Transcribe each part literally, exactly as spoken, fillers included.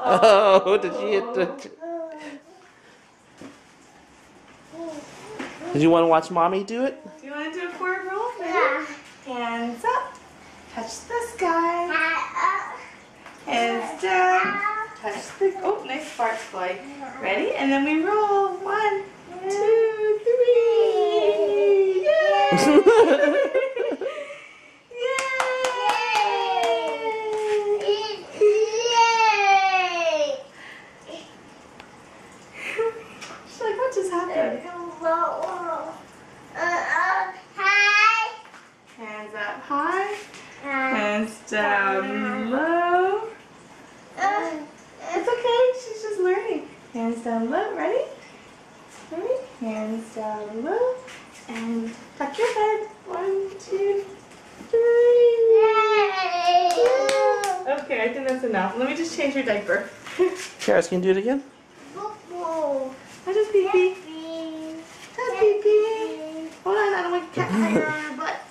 Oh, did she hit the... Did you want to watch Mommy do it? Do you want to do a forward roll? Yeah. Hands up. Touch the sky. Hands down. Touch the... Oh, nice sparks fly. Ready? And then we roll. One, two, three. Yay! She's like, what just happened? Hands up high. Hands down low. It's okay, she's just learning. Hands down low, ready? Ready? Hands down low. And tuck your head. One, two, three. Okay, I think that's enough. Let me just change your diaper. Karis, can you do it again? I just pee pee. Just pee pee. Hold on, I don't want cat hair on her butt.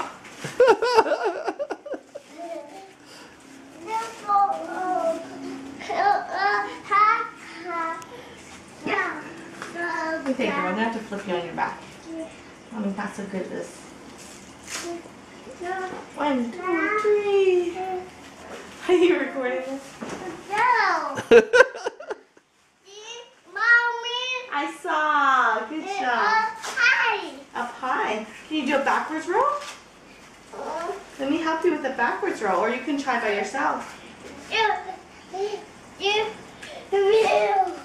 Okay, girl, I'm gonna have to flip you on your back. Mommy's not so good at this. One, two, three. Are you recording this? No. I saw. Good It's job. up high. Up high. Can you do a backwards roll? Let me help you with a backwards roll, or you can try by yourself. You, you, you,